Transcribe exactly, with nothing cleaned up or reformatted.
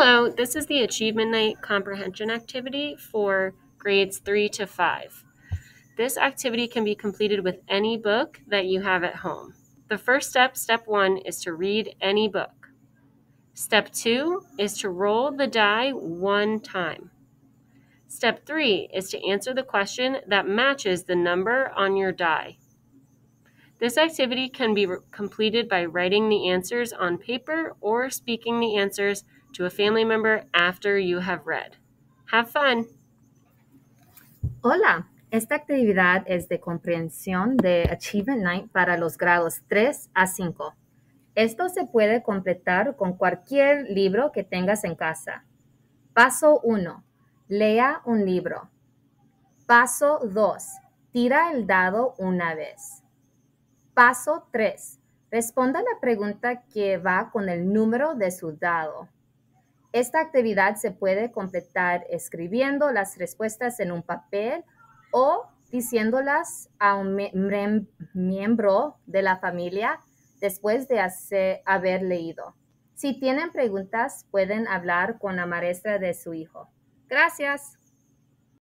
Hello, this is the Achievement Night comprehension activity for grades three to five. This activity can be completed with any book that you have at home. The first step, step one, is to read any book. Step two is to roll the die one time. Step three is to answer the question that matches the number on your die. This activity can be re- completed by writing the answers on paper or speaking the answers to a family member after you have read. Have fun! Hola, esta actividad es de comprensión de Achievement Night para los grados tres a cinco. Esto se puede completar con cualquier libro que tengas en casa. Paso uno. Lea un libro. Paso dos. Tira el dado una vez. Paso tres. Responda la pregunta que va con el número de su dado. Esta actividad se puede completar escribiendo las respuestas en un papel o diciéndolas a un mem- miembro de la familia después de hacer- haber leído. Si tienen preguntas, pueden hablar con la maestra de su hijo. Gracias.